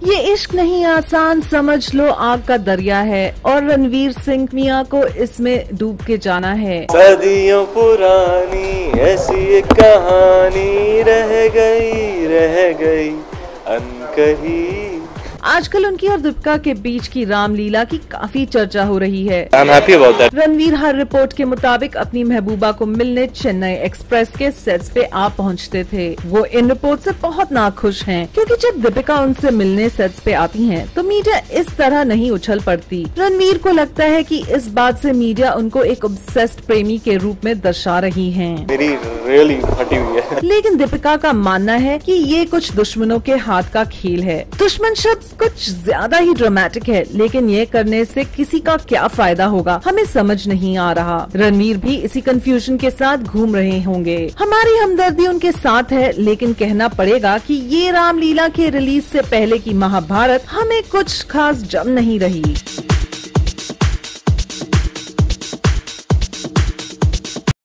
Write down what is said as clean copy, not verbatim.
ये इश्क नहीं आसान, समझ लो आग का दरिया है और रणवीर सिंह मियां को इसमें डूब के जाना है। सदियों पुरानी ऐसी एक कहानी रह गई अनकही। आजकल उनकी और दीपिका के बीच की रामलीला की काफी चर्चा हो रही है। रणवीर हर रिपोर्ट के मुताबिक अपनी महबूबा को मिलने चेन्नई एक्सप्रेस के सेट्स पे आ पहुंचते थे। वो इन रिपोर्ट से बहुत नाखुश हैं, क्योंकि जब दीपिका उनसे मिलने सेट्स पे आती हैं, तो मीडिया इस तरह नहीं उछल पड़ती। रणवीर को लगता है कि इस बात से मीडिया उनको एक ऑब्सेस्ड प्रेमी के रूप में दर्शा रही है। मेरी रियली फटी हुई है। लेकिन दीपिका का मानना है कि ये कुछ दुश्मनों के हाथ का खेल है। दुश्मन शब्द कुछ ज्यादा ही ड्रामेटिक है, लेकिन ये करने से किसी का क्या फायदा होगा, हमें समझ नहीं आ रहा। रणवीर भी इसी कंफ्यूजन के साथ घूम रहे होंगे। हमारी हमदर्दी उनके साथ है, लेकिन कहना पड़ेगा कि ये रामलीला के रिलीज से पहले की महाभारत हमें कुछ खास जम नहीं रही।